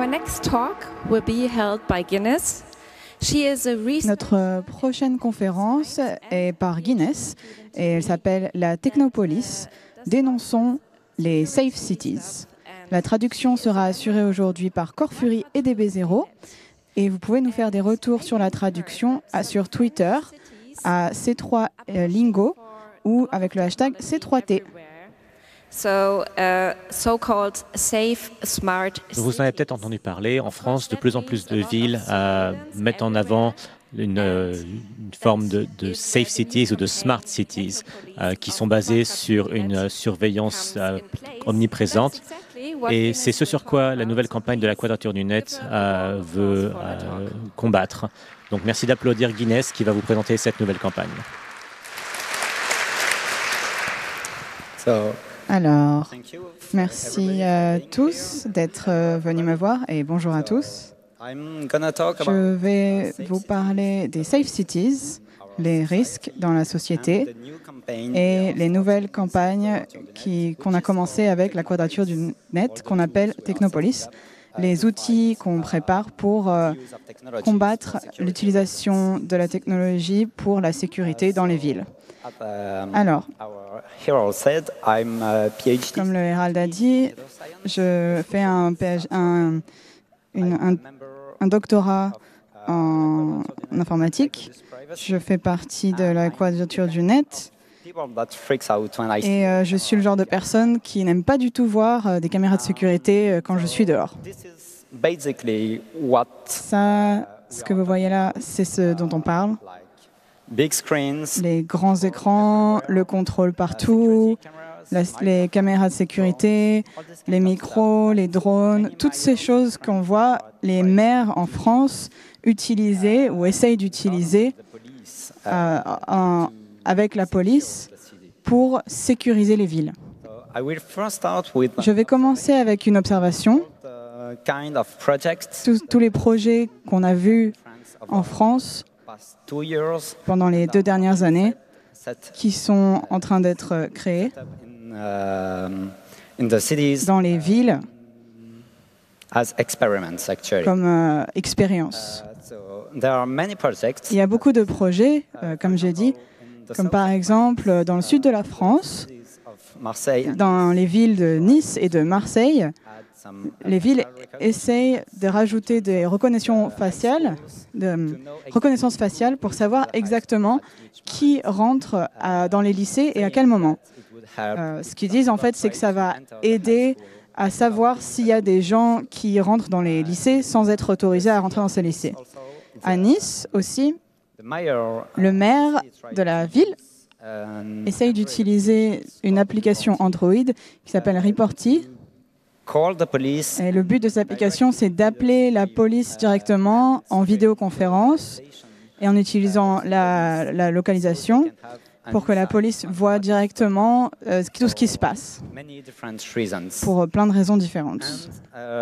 next talk will be held by Guinness. She is a Notre prochaine conférence est par Guinness et elle s'appelle La Technopolis, dénonçons les Safe Cities. La traduction sera assurée aujourd'hui par Corfury et DB0 et vous pouvez nous faire des retours sur la traduction sur Twitter à C3Lingo ou avec le hashtag C3T. So-called safe, smart Vous en avez peut-être entendu parler. En France, de plus en plus de villes mettent en avant une forme de safe cities ou de smart cities qui sont basées sur une surveillance omniprésente. Et c'est ce sur quoi la nouvelle campagne de la Quadrature du Net veut combattre. Donc merci d'applaudir Guinness qui va vous présenter cette nouvelle campagne. Alors, merci à tous d'être venus me voir et bonjour à tous. Je vais vous parler des Safe Cities, les risques dans la société et les nouvelles campagnes qu'on a commencées avec la Quadrature du Net, qu'on appelle Technopolis, les outils qu'on prépare pour combattre l'utilisation de la technologie pour la sécurité dans les villes. Alors, comme le Herald a dit, je fais un doctorat en informatique. Je fais partie de la Quadrature du Net et je suis le genre de personne qui n'aime pas du tout voir des caméras de sécurité quand je suis dehors. Ça, ce que vous voyez là, c'est ce dont on parle. Les grands écrans, le contrôle partout, les caméras de sécurité, les micros, les drones, toutes ces choses qu'on voit les maires en France utiliser ou essayent d'utiliser avec la police pour sécuriser les villes. Je vais commencer avec une observation. Tous les projets qu'on a vus en France pendant les 2 dernières années, qui sont en train d'être créés dans les villes comme expérience. Il y a beaucoup de projets, comme j'ai dit, comme par exemple dans le sud de la France, dans les villes de Nice et de Marseille, les villes essayent de rajouter des reconnaissances faciales pour savoir exactement qui rentre dans les lycées et à quel moment. Ce qu'ils disent en fait, c'est que ça va aider à savoir s'il y a des gens qui rentrent dans les lycées sans être autorisés à rentrer dans ces lycées. À Nice aussi, le maire de la ville essaye d'utiliser une application Android qui s'appelle Reporty. Et le but de cette application, c'est d'appeler la police directement en vidéoconférence et en utilisant la localisation pour que la police voit directement tout ce qui se passe, pour plein de raisons différentes.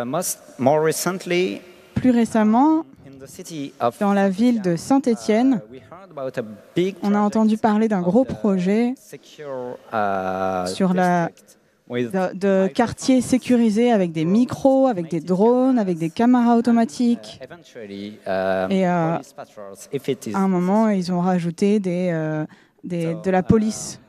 Plus récemment, dans la ville de Saint-Étienne, on a entendu parler d'un gros projet sur de quartiers sécurisés avec des micros, avec des drones, avec des caméras automatiques. Et à un moment, ils ont rajouté de la police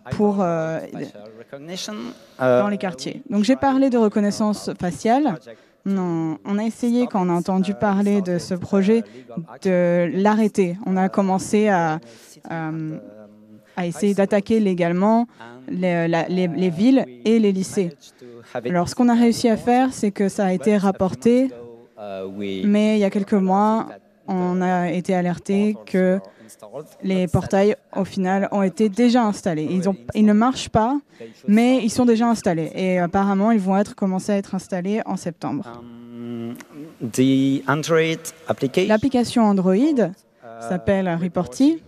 dans les quartiers. Donc j'ai parlé de reconnaissance faciale. On a essayé, quand on a entendu parler de ce projet, de l'arrêter. On a commencé à essayer d'attaquer légalement les villes et les lycées. Alors, ce qu'on a réussi à faire, c'est que ça a été rapporté, mais il y a quelques mois, on a été alerté que les portails, au final, ont été déjà installés. Ils ne marchent pas, mais ils sont déjà installés. Et apparemment, ils vont commencer à être installés en septembre. L'application Android s'appelle Reporty.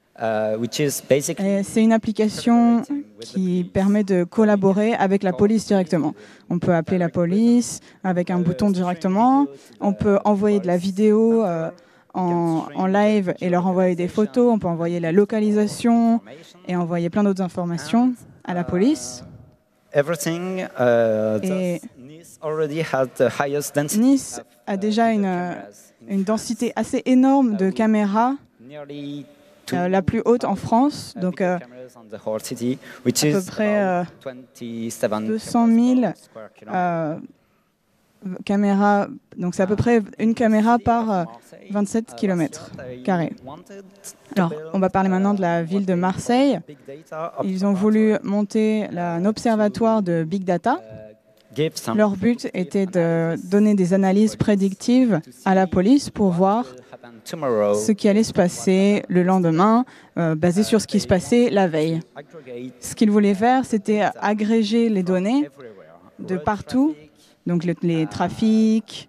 C'est une application qui permet de collaborer avec la police directement. On peut appeler la police avec un bouton directement. On peut envoyer de la vidéo en live et leur envoyer des photos. On peut envoyer la localisation et envoyer plein d'autres informations à la police. Et Nice a déjà une densité assez énorme de caméras, la plus haute en France, donc à peu près 200 000 caméras, donc c'est à peu près une caméra par 27 km². Alors, on va parler maintenant de la ville de Marseille. Ils ont voulu monter un observatoire de Big Data. Leur but était de donner des analyses prédictives à la police pour voir ce qui allait se passer le lendemain, basé sur ce qui se passait la veille. Ce qu'ils voulaient faire, c'était agréger les données de partout, donc les trafics,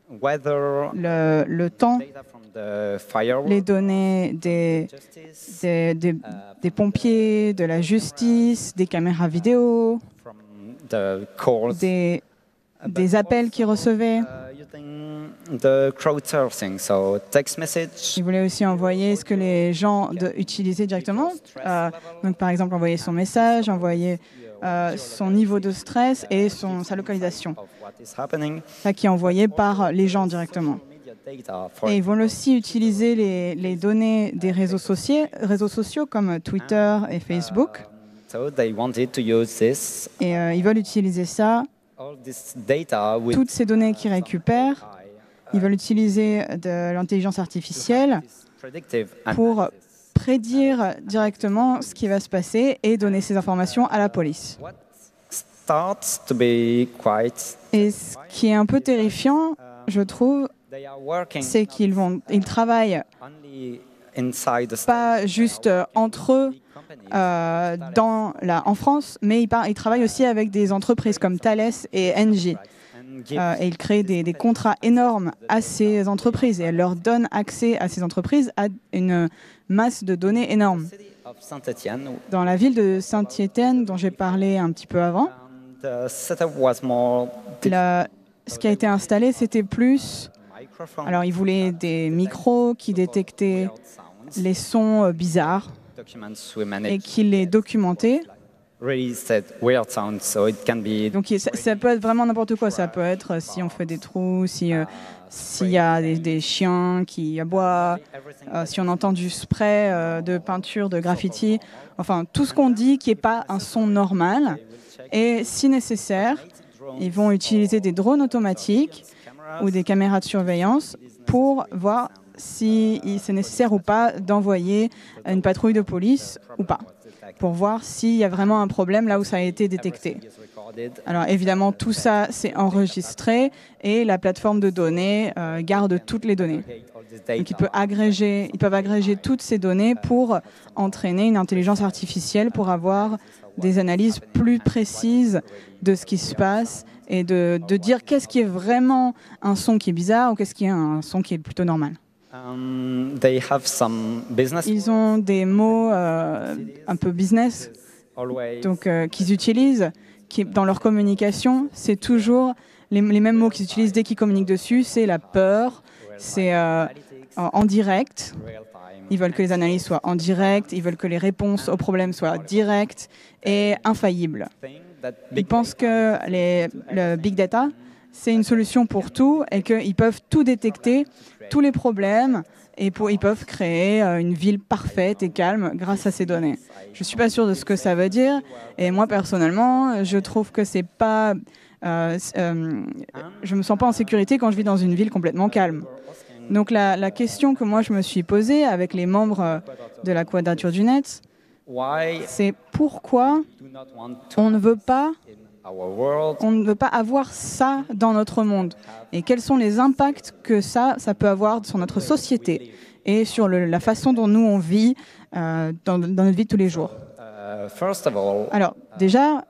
le temps, les données des pompiers, de la justice, des caméras vidéo, des appels qu'ils recevaient. Il voulait aussi envoyer ce que les gens utilisaient directement. Donc, par exemple, envoyer son message, envoyer son niveau de stress et sa localisation. Ça qui est envoyé par les gens directement. Et ils vont aussi utiliser les données des réseaux sociaux comme Twitter et Facebook. Et ils veulent utiliser ça, toutes ces données qu'ils récupèrent, ils veulent utiliser de l'intelligence artificielle pour prédire directement ce qui va se passer et donner ces informations à la police. Et ce qui est un peu terrifiant, je trouve, c'est qu'ils travaillent pas juste entre eux en France, mais ils travaillent aussi avec des entreprises comme Thales et Engie. Et ils créent des contrats énormes à ces entreprises et elles leur donnent accès à ces entreprises à une masse de données énorme. Dans la ville de Saint-Étienne, dont j'ai parlé un petit peu avant, ce qui a été installé, c'était plus... Alors, ils voulaient des micros qui détectaient les sons bizarres et qui les documentaient. Donc, ça peut être vraiment n'importe quoi. Ça peut être si on fait des trous, s'il y a des chiens qui aboient, si on entend du spray de peinture, de graffiti. Enfin, tout ce qu'on dit qui n'est pas un son normal. Et si nécessaire, ils vont utiliser des drones automatiques ou des caméras de surveillance pour voir si c'est nécessaire ou pas d'envoyer une patrouille de police ou pas, pour voir s'il y a vraiment un problème là où ça a été détecté. Alors évidemment, tout ça, c'est enregistré et la plateforme de données garde toutes les données. Donc ils peuvent agréger toutes ces données pour entraîner une intelligence artificielle pour avoir des analyses plus précises de ce qui se passe et de dire qu'est-ce qui est vraiment un son qui est bizarre ou qu'est-ce qui est un son qui est plutôt normal. Ils ont des mots un peu business donc, qu'ils utilisent dans leur communication. C'est toujours les mêmes mots qu'ils utilisent dès qu'ils communiquent dessus. C'est la peur, c'est en direct. Ils veulent que les analyses soient en direct, ils veulent que les réponses aux problèmes soient directes et infaillibles. Ils pensent que le Big Data, c'est une solution pour tout et qu'ils peuvent tout détecter, tous les problèmes, et ils peuvent créer une ville parfaite et calme grâce à ces données. Je ne suis pas sûre de ce que ça veut dire, et moi personnellement, je trouve que c'est pas... je me sens pas en sécurité quand je vis dans une ville complètement calme. Donc la question que moi je me suis posée avec les membres de la Quadrature du Net, c'est pourquoi on ne veut pas avoir ça dans notre monde et quels sont les impacts que ça peut avoir sur notre société et sur la façon dont nous on vit dans notre vie de tous les jours. Alors déjà,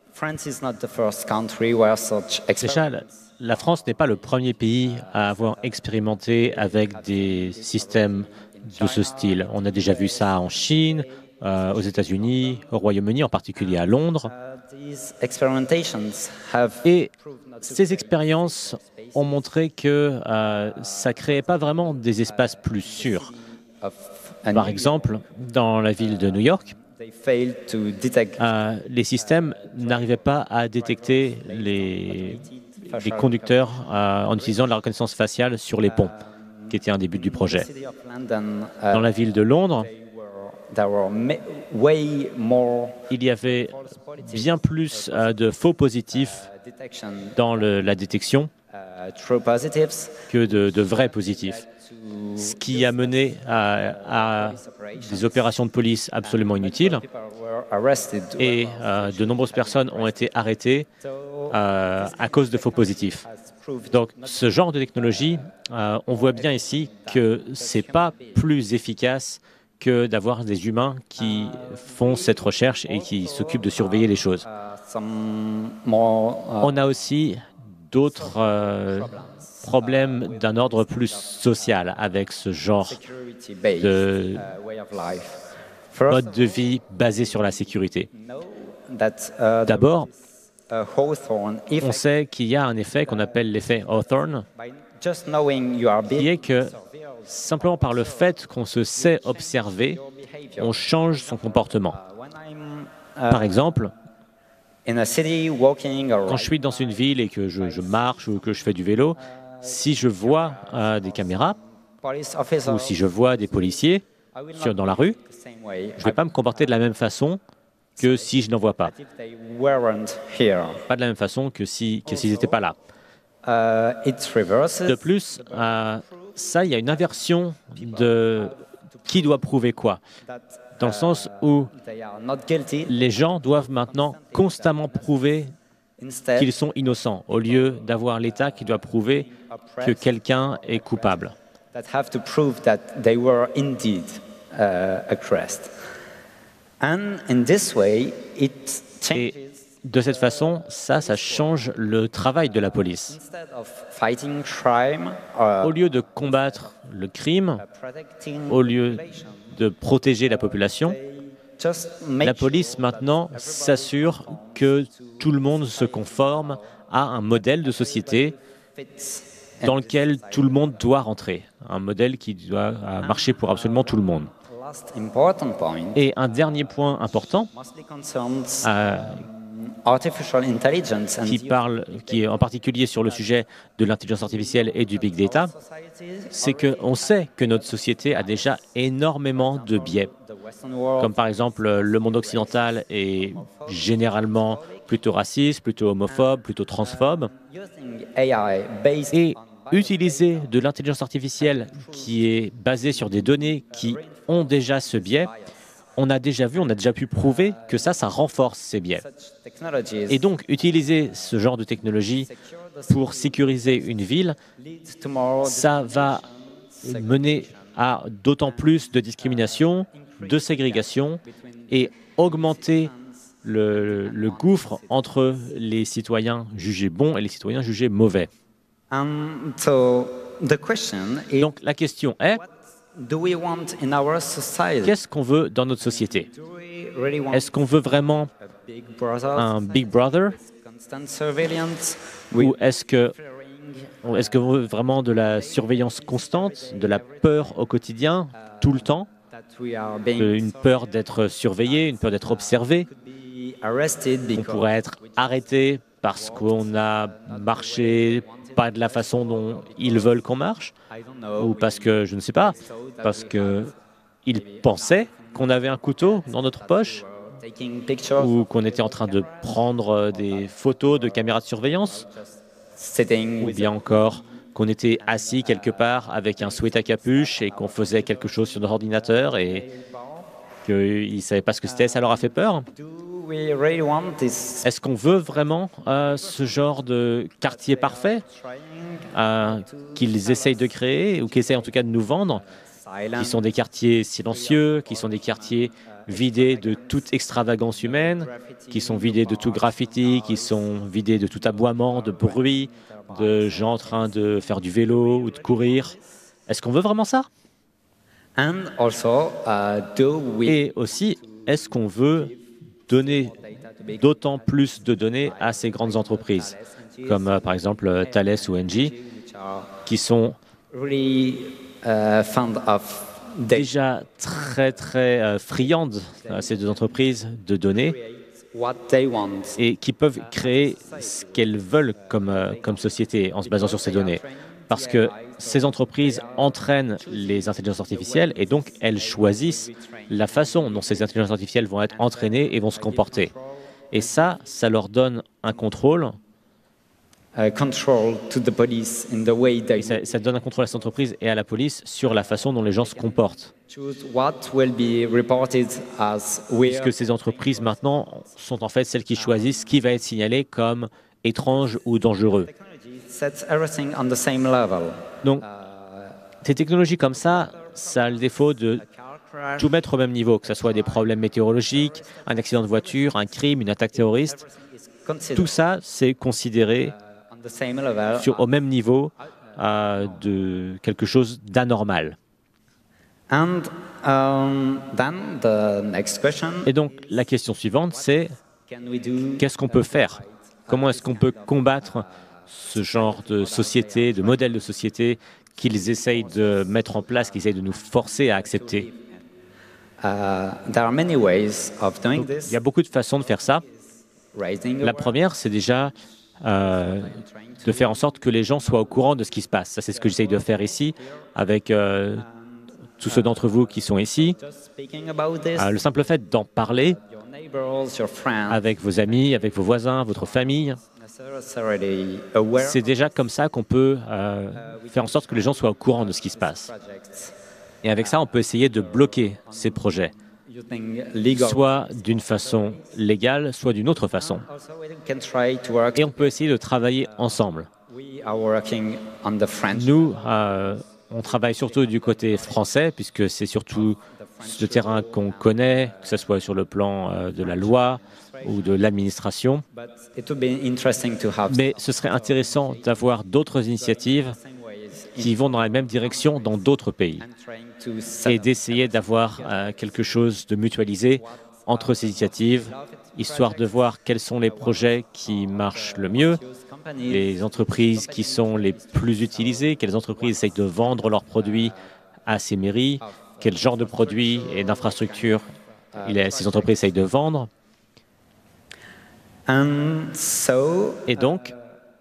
la France n'est pas le premier pays à avoir expérimenté avec des systèmes de ce style. On a déjà vu ça en Chine, aux États-Unis, au Royaume-Uni, en particulier à Londres. Et ces expériences ont montré que ça ne créait pas vraiment des espaces plus sûrs. Par exemple, dans la ville de New York, les systèmes n'arrivaient pas à détecter des conducteurs en utilisant la reconnaissance faciale sur les ponts, qui était un des buts du projet. Dans la ville de Londres, il y avait bien plus de faux positifs dans la détection que de vrais positifs, ce qui a mené à des opérations de police absolument inutiles et de nombreuses personnes ont été arrêtées à cause de faux positifs. Donc, ce genre de technologie, on voit bien ici que ce n'est pas plus efficace que d'avoir des humains qui font cette recherche et qui s'occupent de surveiller les choses. On a aussi d'autres problèmes d'un ordre plus social avec ce genre de mode de vie basé sur la sécurité. D'abord, on sait qu'il y a un effet qu'on appelle l'effet Hawthorne, qui est que simplement par le fait qu'on se sait observer, on change son comportement. Par exemple, quand je suis dans une ville et que je marche ou que je fais du vélo, si je vois des caméras ou si je vois des policiers dans la rue, je ne vais pas me comporter de la même façon que si je n'en vois pas. Pas de la même façon que s'ils n'étaient pas là. De plus, ça, il y a une inversion de qui doit prouver quoi, dans le sens où les gens doivent maintenant constamment prouver qu'ils sont innocents, au lieu d'avoir l'État qui doit prouver que quelqu'un est coupable. Et de cette façon, ça change le travail de la police. Au lieu de combattre le crime, au lieu de protéger la population, la police maintenant s'assure que tout le monde se conforme à un modèle de société dans lequel tout le monde doit rentrer, un modèle qui doit marcher pour absolument tout le monde. Et un dernier point important qui est en particulier sur le sujet de l'intelligence artificielle et du big data, c'est qu'on sait que notre société a déjà énormément de biais. Comme par exemple, le monde occidental est généralement plutôt raciste, plutôt homophobe, plutôt transphobe. Et utiliser de l'intelligence artificielle qui est basée sur des données qui ont déjà ce biais, on a déjà pu prouver que ça renforce ces biais. Et donc, utiliser ce genre de technologie pour sécuriser une ville, ça va mener à d'autant plus de discrimination, de ségrégation et augmenter le gouffre entre les citoyens jugés bons et les citoyens jugés mauvais. Donc, la question est, qu'est-ce qu'on veut dans notre société? Est-ce qu'on veut vraiment un Big Brother? Ou est-ce qu'on veut vraiment de la surveillance constante, de la peur au quotidien, tout le temps? Une peur d'être surveillé, une peur d'être observé? On pourrait être arrêté parce qu'on a marché pas de la façon dont ils veulent qu'on marche, ou parce que, je ne sais pas, parce qu'ils pensaient qu'on avait un couteau dans notre poche, ou qu'on était en train de prendre des photos de caméras de surveillance, ou bien encore qu'on était assis quelque part avec un sweat à capuche et qu'on faisait quelque chose sur notre ordinateur et qu'ils ne savaient pas ce que c'était, ça leur a fait peur. Est-ce qu'on veut vraiment ce genre de quartier parfait qu'ils essayent de créer, ou qu'ils essayent en tout cas de nous vendre, qui sont des quartiers silencieux, qui sont des quartiers vidés de toute extravagance humaine, qui sont vidés de tout graffiti, qui sont vidés de tout aboiement, de bruit, de gens en train de faire du vélo ou de courir? Est-ce qu'on veut vraiment ça? Et aussi, est-ce qu'on veut donner d'autant plus de données à ces grandes entreprises, comme par exemple Thales ou Engie, qui sont déjà très friandes, ces deux entreprises, de données, et qui peuvent créer ce qu'elles veulent comme société en se basant sur ces données. Parce que ces entreprises entraînent les intelligences artificielles et donc elles choisissent la façon dont ces intelligences artificielles vont être entraînées et vont se comporter. Et ça leur donne un contrôle. Et ça donne un contrôle à cette entreprise et à la police sur la façon dont les gens se comportent. Puisque ces entreprises maintenant sont en fait celles qui choisissent ce qui va être signalé comme étrange ou dangereux. Donc, ces technologies comme ça a le défaut de tout mettre au même niveau, que ce soit des problèmes météorologiques, un accident de voiture, un crime, une attaque terroriste. Tout ça, c'est considéré au même niveau de quelque chose d'anormal. Et donc, la question suivante, c'est qu'est-ce qu'on peut faire? Comment est-ce qu'on peut combattre ce genre de société, de modèle de société qu'ils essayent de mettre en place, qu'ils essayent de nous forcer à accepter? Donc, il y a beaucoup de façons de faire ça. La première, c'est déjà de faire en sorte que les gens soient au courant de ce qui se passe. Ça, c'est ce que j'essaye de faire ici avec tous ceux d'entre vous qui sont ici. Le simple fait d'en parler avec vos amis, avec vos voisins, votre famille, c'est déjà comme ça qu'on peut faire en sorte que les gens soient au courant de ce qui se passe. Et avec ça, on peut essayer de bloquer ces projets, soit d'une façon légale, soit d'une autre façon. Et on peut essayer de travailler ensemble. Nous, on travaille surtout du côté français, puisque c'est surtout le terrain qu'on connaît, que ce soit sur le plan de la loi ou de l'administration. Mais ce serait intéressant d'avoir d'autres initiatives qui vont dans la même direction dans d'autres pays et d'essayer d'avoir quelque chose de mutualisé entre ces initiatives, histoire de voir quels sont les projets qui marchent le mieux, les entreprises qui sont les plus utilisées, quelles entreprises essayent de vendre leurs produits à ces mairies, quel genre de produits et d'infrastructures ces entreprises essayent de vendre. Et donc,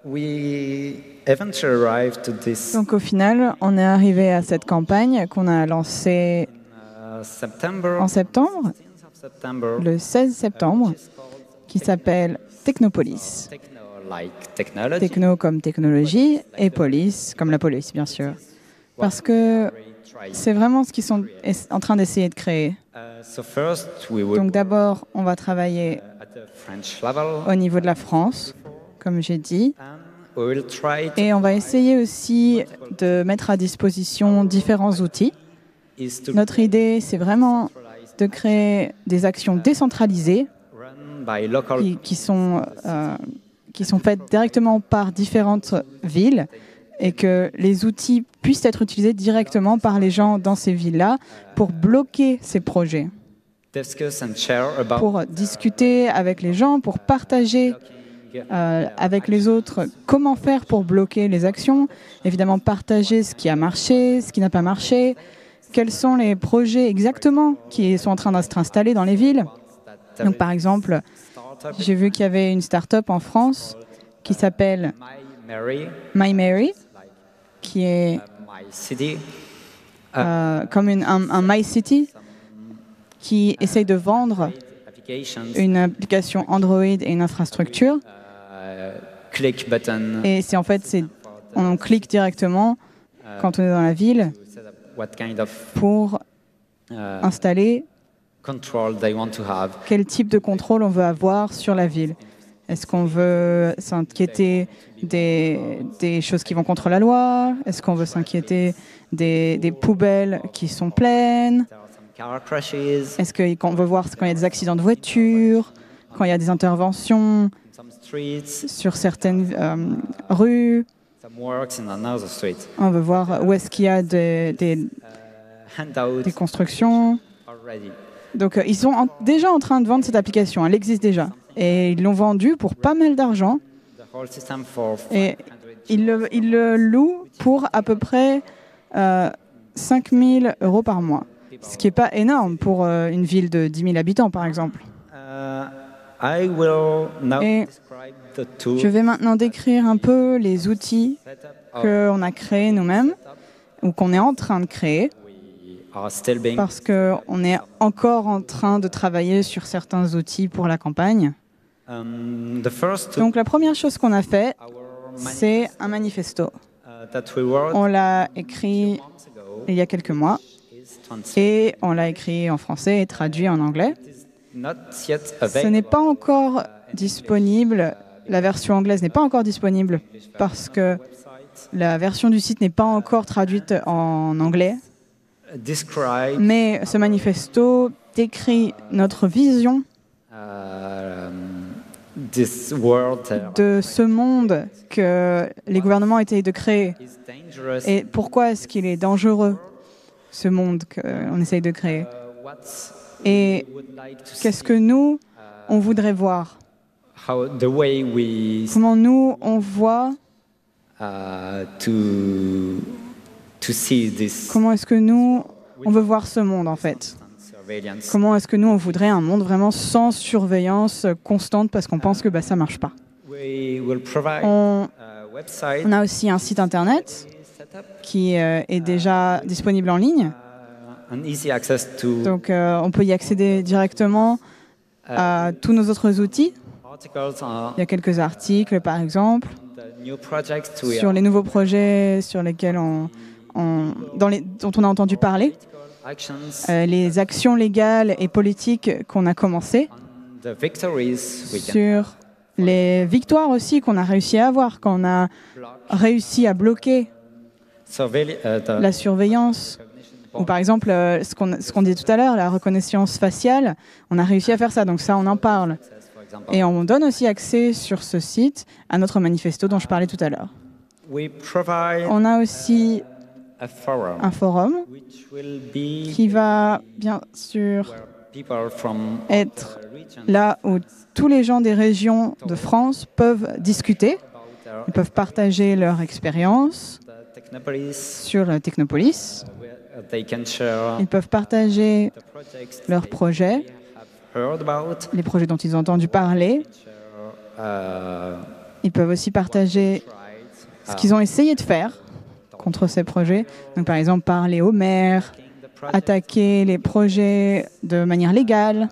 au final, on est arrivé à cette campagne qu'on a lancée en septembre, le 16 septembre, qui s'appelle Technopolis. Techno comme technologie et police comme la police, bien sûr. Parce que c'est vraiment ce qu'ils sont en train d'essayer de créer. Donc d'abord, on va travailler au niveau de la France, comme j'ai dit, et on va essayer aussi de mettre à disposition différents outils. Notre idée, c'est vraiment de créer des actions décentralisées qui sont faites directement par différentes villes et que les outils puissent être utilisés directement par les gens dans ces villes-là pour bloquer ces projets, pour discuter avec les gens, pour partager avec les autres comment faire pour bloquer les actions, évidemment partager ce qui a marché, ce qui n'a pas marché, quels sont les projets exactement qui sont en train d'être installés dans les villes. Donc par exemple, j'ai vu qu'il y avait une start-up en France qui s'appelle My Mary, qui est comme un My City, qui essaye de vendre une application Android et une infrastructure. Et c'est en fait, on clique directement quand on est dans la ville pour installer quel type de contrôle on veut avoir sur la ville. Est-ce qu'on veut s'inquiéter des choses qui vont contre la loi? Est-ce qu'on veut s'inquiéter des poubelles qui sont pleines? Est-ce qu'on veut voir quand il y a des accidents de voiture, quand il y a des interventions sur certaines rues? On veut voir où est-ce qu'il y a des constructions. Donc, ils sont déjà en train de vendre cette application. Elle existe déjà. Et ils l'ont vendue pour pas mal d'argent. Et ils le louent pour à peu près 5 000 € par mois. Ce qui n'est pas énorme pour une ville de 10 000 habitants, par exemple. Et je vais maintenant décrire un peu les outils qu'on a créés nous-mêmes ou qu'on est en train de créer parce qu'on est encore en train de travailler sur certains outils pour la campagne. Donc la première chose qu'on a fait, c'est un manifesto. On l'a écrit il y a quelques mois et on l'a écrit en français et traduit en anglais. Ce n'est pas encore disponible, la version anglaise n'est pas encore disponible parce que la version du site n'est pas encore traduite en anglais. Mais ce manifesto décrit notre vision de ce monde que les gouvernements essayent de créer. Et pourquoi est-ce qu'il est dangereux, ce monde qu'on essaye de créer? Et qu'est-ce que nous, on voudrait voir? Comment nous, on voit? Comment est-ce que nous, on veut voir ce monde, en fait? Comment est-ce que nous, on voudrait un monde vraiment sans surveillance constante parce qu'on pense que ça ne marche pas? On a aussi un site Internet qui est déjà disponible en ligne. Donc, on peut y accéder directement à tous nos autres outils. Il y a quelques articles, par exemple, sur les nouveaux projets sur lesquels dont on a entendu parler, les actions légales et politiques qu'on a commencées, sur les victoires aussi qu'on a réussi à avoir, quand on a réussi à bloquer la surveillance, ou par exemple, ce qu'on disait tout à l'heure, la reconnaissance faciale, on a réussi à faire ça, donc ça, on en parle. Et on donne aussi accès sur ce site à notre manifesto dont je parlais tout à l'heure. On a aussi un forum qui va bien sûr être là où tous les gens des régions de France peuvent discuter. Ils peuvent partager leur expérience sur la Technopolis. Ils peuvent partager leurs projets, les projets dont ils ont entendu parler. Ils peuvent aussi partager ce qu'ils ont essayé de faire contre ces projets. Donc, par exemple, parler aux maires, attaquer les projets de manière légale,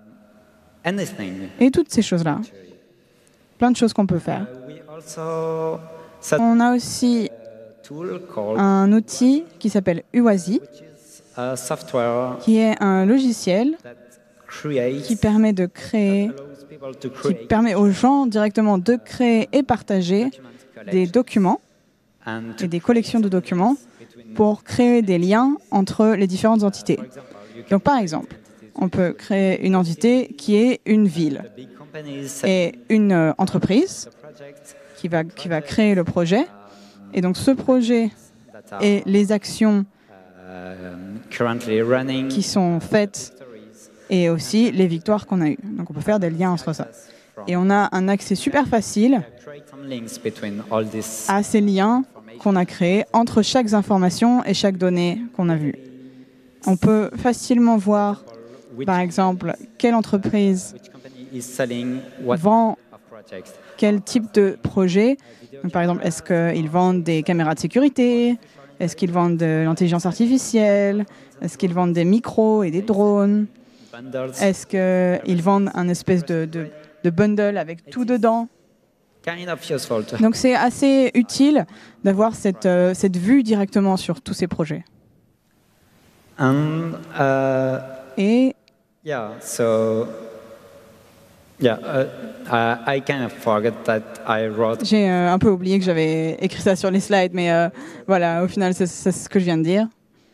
et toutes ces choses-là. Plein de choses qu'on peut faire. On a aussi un outil qui s'appelle Uwazi, qui est un logiciel qui permet de créer, qui permet aux gens directement de créer et partager des documents et des collections de documents pour créer des liens entre les différentes entités. Donc, par exemple, on peut créer une entité qui est une ville et une entreprise qui va créer le projet. Et donc, ce projet et les actions qui sont faites et aussi les victoires qu'on a eues. Donc, on peut faire des liens entre ça. Et on a un accès super facile à ces liens qu'on a créés entre chaque information et chaque donnée qu'on a vue. On peut facilement voir, par exemple, quelle entreprise vend quel type de projet. Donc, par exemple, est-ce qu'ils vendent des caméras de sécurité? Est-ce qu'ils vendent de l'intelligence artificielle? Est-ce qu'ils vendent des micros et des drones? Est-ce qu'ils vendent un espèce de bundle avec tout dedans? Donc c'est assez utile d'avoir cette vue directement sur tous ces projets. Et j'ai un peu oublié que j'avais écrit ça sur les slides, mais voilà, au final, c'est ce que je viens de dire.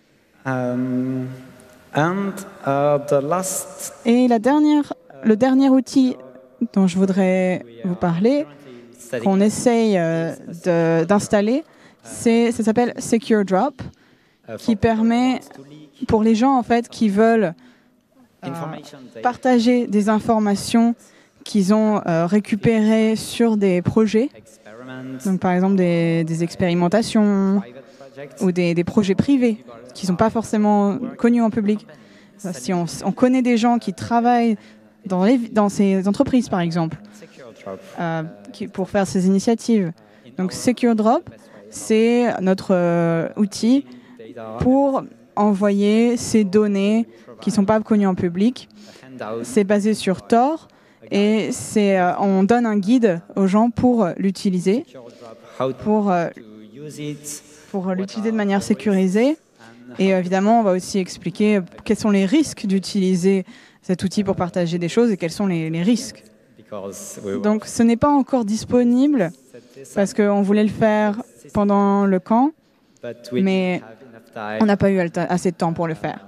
Et le dernier outil dont je voudrais vous parler, qu'on essaye d'installer, ça s'appelle Secure Drop, qui permet pour les gens en fait qui veulent partager des informations qu'ils ont récupérées sur des projets, donc par exemple des expérimentations ou des projets privés qui ne sont pas forcément connus en public. Si on connaît des gens qui travaillent dans ces entreprises, par exemple, pour faire ces initiatives. Donc, Secure Drop, c'est notre outil pour envoyer ces données qui ne sont pas connues en public. C'est basé sur Tor et on donne un guide aux gens pour l'utiliser, pour l'utiliser de manière sécurisée. Et évidemment, on va aussi expliquer quels sont les risques d'utiliser cet outil pour partager des choses et quels sont les risques. Donc, ce n'est pas encore disponible parce qu'on voulait le faire pendant le camp, mais on n'a pas eu assez de temps pour le faire.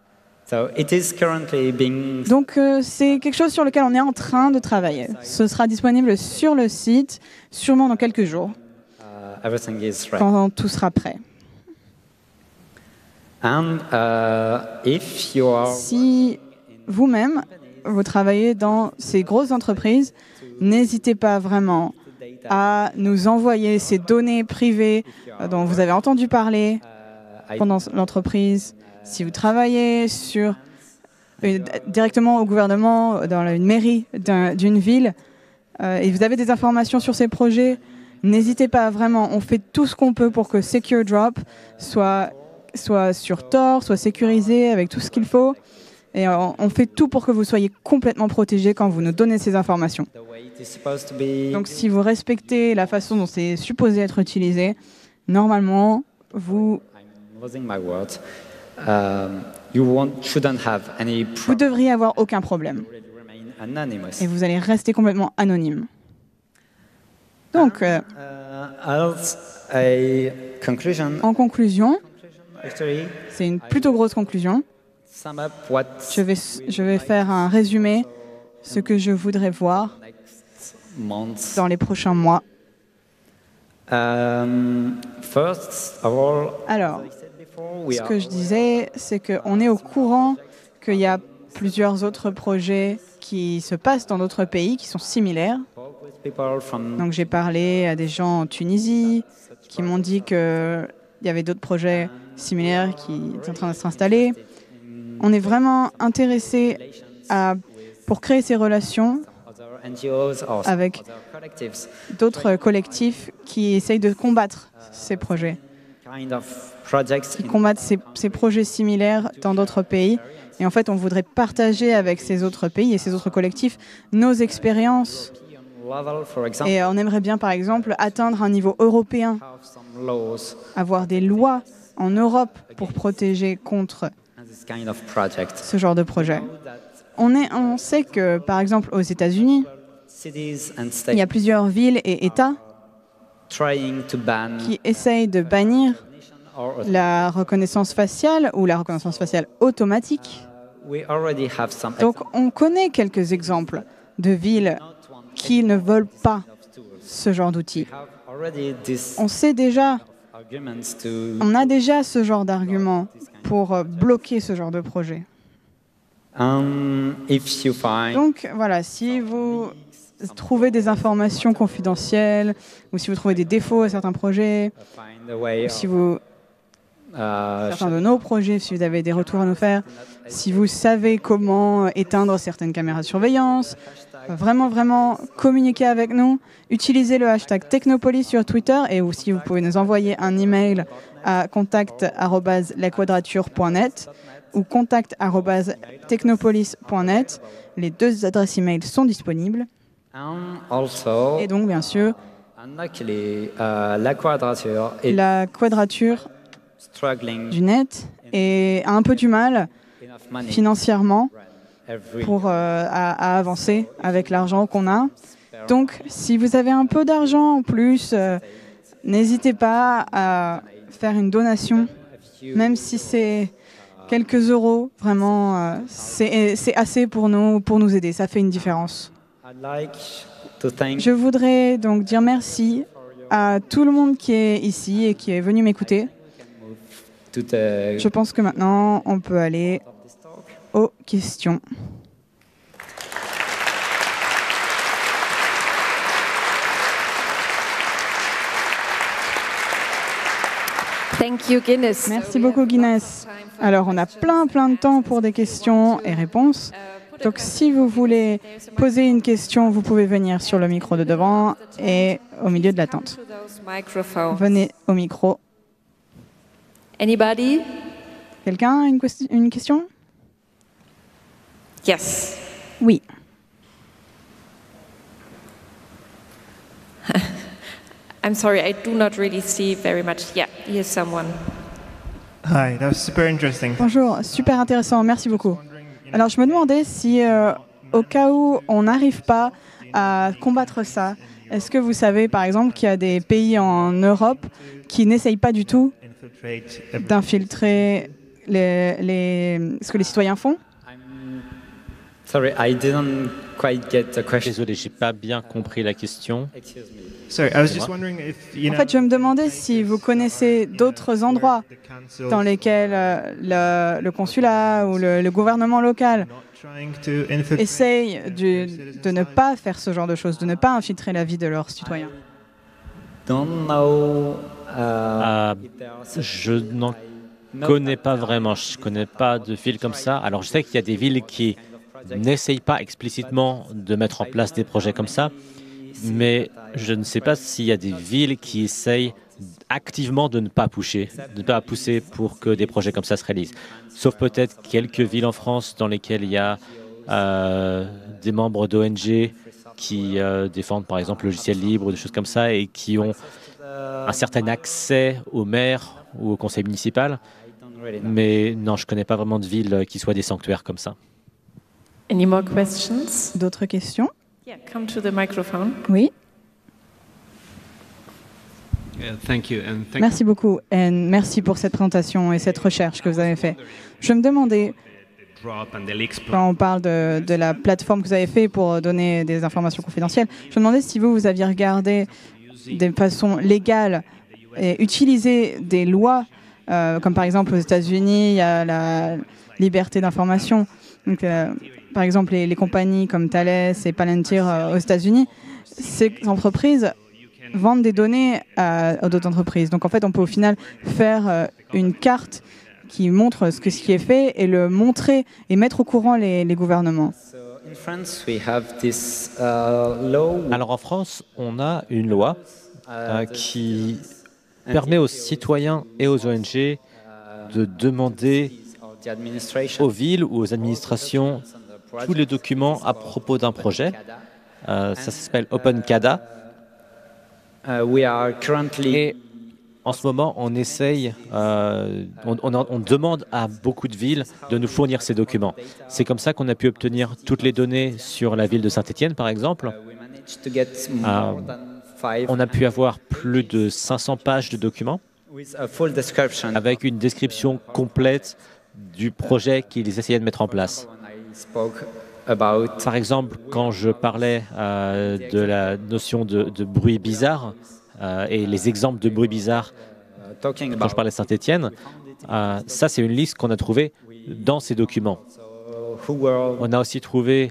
Donc, c'est quelque chose sur lequel on est en train de travailler. Ce sera disponible sur le site, sûrement dans quelques jours, quand tout sera prêt. Si vous-même, vous travaillez dans ces grosses entreprises, n'hésitez pas vraiment à nous envoyer ces données privées dont vous avez entendu parler pendant l'entreprise. Si vous travaillez directement au gouvernement, dans une mairie d'une ville, et vous avez des informations sur ces projets, n'hésitez pas vraiment. On fait tout ce qu'on peut pour que Secure Drop soit sur Tor, soit sécurisé avec tout ce qu'il faut. Et on fait tout pour que vous soyez complètement protégés quand vous nous donnez ces informations. Donc si vous respectez la façon dont c'est supposé être utilisé, normalement, vous devriez avoir aucun problème. Et vous allez rester complètement anonyme. Donc, en conclusion, c'est une plutôt grosse conclusion. Je vais faire un résumé, ce que je voudrais voir dans les prochains mois. Alors, ce que je disais, c'est qu'on est au courant qu'il y a plusieurs autres projets qui se passent dans d'autres pays qui sont similaires. Donc j'ai parlé à des gens en Tunisie qui m'ont dit qu'il y avait d'autres projets similaires qui étaient en train de s'installer. On est vraiment intéressé pour créer ces relations avec d'autres collectifs qui essayent de combattre ces projets, qui combattent ces projets similaires dans d'autres pays. Et en fait, on voudrait partager avec ces autres pays et ces autres collectifs nos expériences. Et on aimerait bien, par exemple, atteindre un niveau européen, avoir des lois en Europe pour protéger contre ce genre de projet. On sait que, par exemple, aux États-Unis, il y a plusieurs villes et États qui essayent de bannir la reconnaissance faciale ou la reconnaissance faciale automatique. Donc, on connaît quelques exemples de villes qui ne veulent pas ce genre d'outils. On a déjà ce genre d'argument pour bloquer ce genre de projet. Donc voilà, si vous trouvez des informations confidentielles ou si vous trouvez des défauts à certains projets, ou si certains de nos projets, si vous avez des retours à nous faire, si vous savez comment éteindre certaines caméras de surveillance, vraiment communiquez avec nous. Utilisez le hashtag Technopolis sur Twitter et aussi vous pouvez nous envoyer un email à contact@laquadrature.net ou contact@technopolis.net. Les deux adresses email sont disponibles. Et donc, bien sûr, la quadrature du net a un peu du mal financièrement à avancer avec l'argent qu'on a. Donc, si vous avez un peu d'argent en plus, n'hésitez pas à faire une donation, même si c'est quelques euros. Vraiment, c'est assez pour nous aider. Ça fait une différence. Je voudrais donc dire merci à tout le monde qui est ici et qui est venu m'écouter. Je pense que maintenant, on peut aller aux questions. Thank you, Guinness. Merci beaucoup, Guinness. Alors, on a plein de temps pour des questions et réponses. Donc, si vous voulez poser une question, vous pouvez venir sur le micro de devant et au milieu de la tente. Venez au micro. Anybody? Quelqu'un a une question? Yes. Oui. I'm sorry, I do not really see very much. Yeah, here's someone. Hi, that was super interesting. Bonjour, super intéressant, merci beaucoup. Alors, je me demandais si, au cas où on n'arrive pas à combattre ça, est-ce que vous savez, par exemple, qu'il y a des pays en Europe qui n'essayent pas du tout d'infiltrer ce que les citoyens font? Sorry, I didn't quite get the question. Désolé, j'ai pas bien compris la question. Excuse me. Sorry, I was just wondering if you En know. fait, je me demandais si vous connaissez d'autres endroits dans lesquels le consulat ou le gouvernement local essaye de ne pas faire ce genre de choses, de ne pas infiltrer la vie de leurs citoyens. Don't know. Je n'en connais pas vraiment. Je connais pas de villes comme ça. Alors, je sais qu'il y a des villes qui n'essayent pas explicitement de mettre en place des projets comme ça, mais je ne sais pas s'il y a des villes qui essayent activement de ne pas pousser pour que des projets comme ça se réalisent. Sauf peut-être quelques villes en France dans lesquelles il y a des membres d'ONG qui défendent par exemple le logiciel libre ou des choses comme ça et qui ont un certain accès au maire ou au conseil municipal. Mais non, je ne connais pas vraiment de villes qui soient des sanctuaires comme ça. Any more questions? D'autres questions? Yeah, come to the microphone. Oui, Thank you, and thank merci beaucoup. Et merci pour cette présentation et cette recherche que vous avez faite. Je me demandais, drop and the leaks quand on parle de la plateforme que vous avez faite pour donner des informations confidentielles, je me demandais si vous aviez regardé de façon légale et utilisé des lois, comme par exemple aux États-Unis, il y a la liberté d'information. Donc, par exemple, les compagnies comme Thales et Palantir aux États-Unis, ces entreprises vendent des données à d'autres entreprises. Donc, en fait, on peut au final faire une carte qui montre ce qui est fait et le montrer et mettre au courant les gouvernements. Alors en France, on a une loi qui permet aux citoyens et aux ONG de demander aux villes ou aux administrations tous les documents à propos d'un projet. Ça s'appelle OpenCADA. Et en ce moment, on essaye, on demande à beaucoup de villes de nous fournir ces documents. C'est comme ça qu'on a pu obtenir toutes les données sur la ville de Saint-Étienne, par exemple. On a pu avoir plus de 500 pages de documents avec une description complète du projet qu'ils essayaient de mettre en place. Par exemple, quand je parlais de la notion de bruit bizarre et les exemples de bruit bizarre, quand je parlais de Saint-Étienne, ça c'est une liste qu'on a trouvée dans ces documents. On a aussi trouvé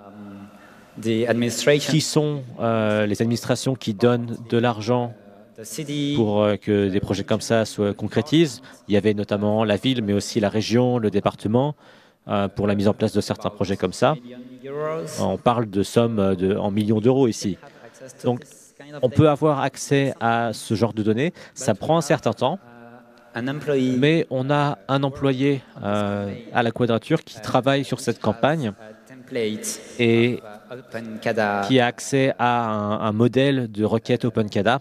qui sont les administrations qui donnent de l'argent pour que des projets comme ça se concrétisent. Il y avait notamment la ville, mais aussi la région, le département, pour la mise en place de certains projets comme ça. On parle de sommes en millions d'euros ici. Donc, on peut avoir accès à ce genre de données. Ça prend un certain temps, mais on a un employé à la Quadrature qui travaille sur cette campagne et qui a accès à un modèle de requête OpenCADA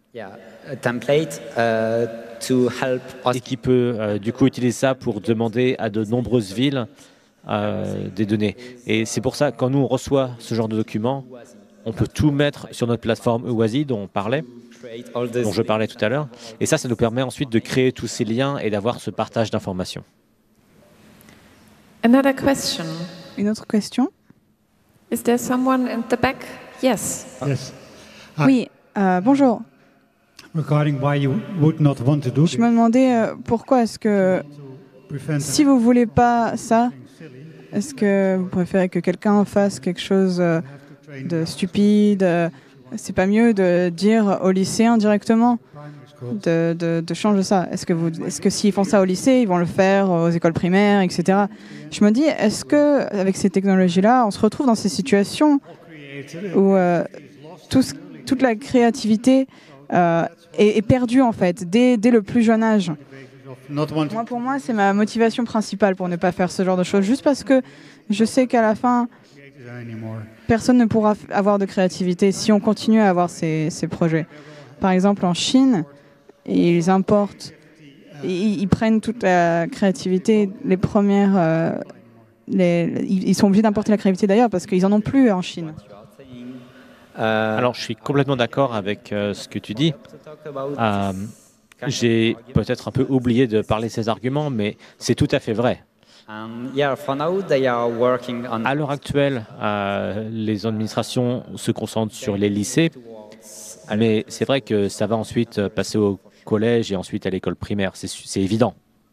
et qui peut du coup utiliser ça pour demander à de nombreuses villes des données. Et c'est pour ça, quand nous on reçoit ce genre de documents, on peut tout mettre sur notre plateforme EWASI dont je parlais tout à l'heure. Et ça nous permet ensuite de créer tous ces liens et d'avoir ce partage d'informations. Another question. Une autre question? Is there someone in the back? Yes. Yes. Oui, bonjour. Regarding why you would not want to do Je me demandais pourquoi est-ce que, si vous voulez pas ça, est-ce que vous préférez que quelqu'un fasse quelque chose de stupide? C'est pas mieux de dire aux lycéens directement de changer ça? Est-ce que s'ils font ça au lycée, ils vont le faire aux écoles primaires, etc. Je me dis, est-ce que avec ces technologies-là, on se retrouve dans ces situations où toute la créativité est perdue en fait dès le plus jeune âge? Pour moi, c'est ma motivation principale pour ne pas faire ce genre de choses, juste parce que je sais qu'à la fin, personne ne pourra avoir de créativité si on continue à avoir ces projets. Par exemple, en Chine, ils importent, ils prennent toute la créativité, les premières... ils sont obligés d'importer la créativité d'ailleurs parce qu'ils n'en ont plus en Chine. Alors, je suis complètement d'accord avec ce que tu dis. J'ai peut-être un peu oublié de parler de ces arguments, mais c'est tout à fait vrai. À l'heure actuelle, les administrations se concentrent sur les lycées, mais c'est vrai que ça va ensuite passer au collège et ensuite à l'école primaire. C'est évident.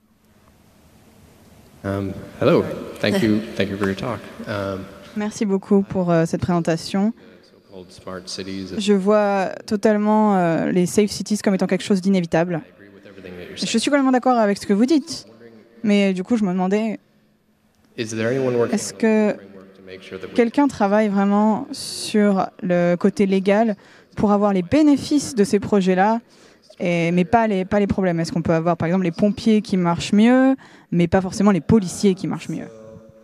Hello, thank you for your talk. Merci beaucoup pour cette présentation. Je vois totalement les safe cities comme étant quelque chose d'inévitable. Je suis complètement d'accord avec ce que vous dites, mais du coup, je me demandais, est-ce que quelqu'un travaille vraiment sur le côté légal pour avoir les bénéfices de ces projets-là, mais pas les problèmes? Est-ce qu'on peut avoir, par exemple, les pompiers qui marchent mieux, mais pas forcément les policiers qui marchent mieux?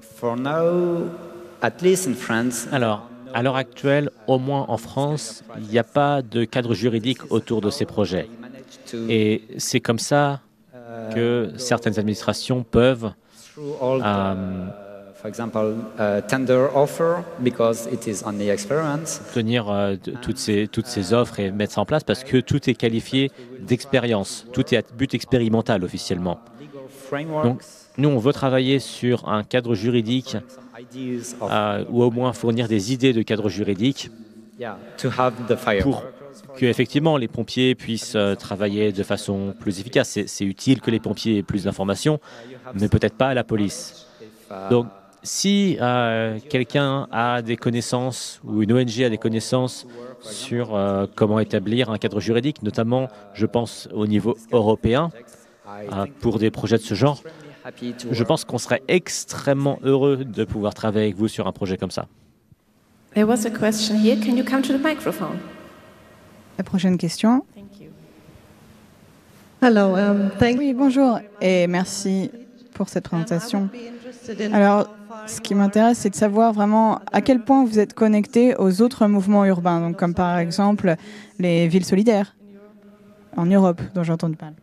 Alors, à l'heure actuelle, au moins en France, il n'y a pas de cadre juridique autour de ces projets. Et c'est comme ça que certaines administrations peuvent obtenir toutes ces offres et mettre ça en place parce que tout est qualifié d'expérience, tout est à but expérimental officiellement. Donc, nous, on veut travailler sur un cadre juridique ou au moins fournir des idées de cadre juridique pour que effectivement les pompiers puissent travailler de façon plus efficace. C'est utile que les pompiers aient plus d'informations, mais peut-être pas à la police. Donc, si quelqu'un a des connaissances ou une ONG a des connaissances sur comment établir un cadre juridique, notamment, je pense, au niveau européen, pour des projets de ce genre, je pense qu'on serait extrêmement heureux de pouvoir travailler avec vous sur un projet comme ça. There was a question here. Can you come to the microphone? La prochaine question. Thank you. Hello, Oui, bonjour et merci pour cette présentation. Alors, ce qui m'intéresse, c'est de savoir vraiment à quel point vous êtes connecté aux autres mouvements urbains, donc comme par exemple les villes solidaires en Europe, dont j'ai entendu parler.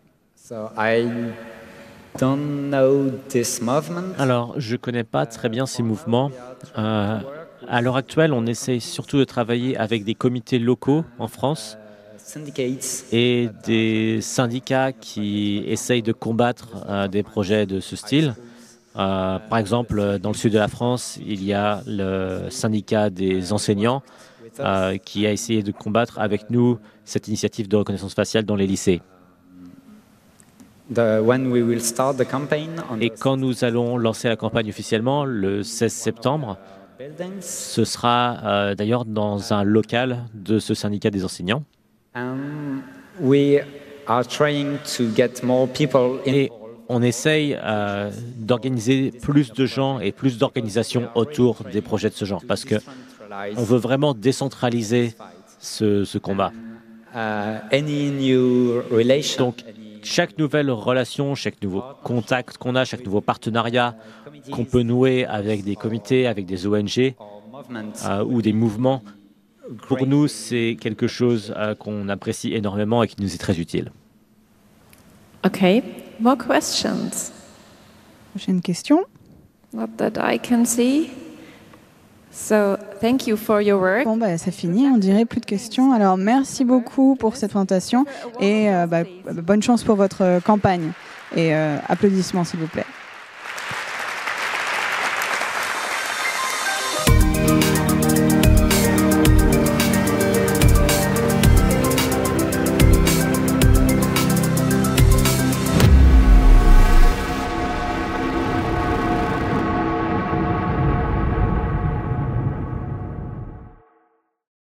Alors, je ne connais pas très bien ces mouvements. À l'heure actuelle, on essaye surtout de travailler avec des comités locaux en France et des syndicats qui essayent de combattre des projets de ce style. Par exemple, dans le sud de la France, il y a le syndicat des enseignants qui a essayé de combattre avec nous cette initiative de reconnaissance faciale dans les lycées. Et quand nous allons lancer la campagne officiellement, le 16 septembre, ce sera d'ailleurs dans un local de ce syndicat des enseignants. Et on essaye d'organiser plus de gens et plus d'organisations autour des projets de ce genre, parce qu'on veut vraiment décentraliser ce combat. Donc, chaque nouvelle relation, chaque nouveau contact qu'on a, chaque nouveau partenariat qu'on peut nouer avec des comités, avec des ONG ou des mouvements, pour nous, c'est quelque chose qu'on apprécie énormément et qui nous est très utile. Okay, more questions? Prochaine question. Not that I can see. So, thank you for your work. Bon, c'est fini, on dirait plus de questions. Alors, merci beaucoup pour cette présentation et bonne chance pour votre campagne. Et applaudissements, s'il vous plaît.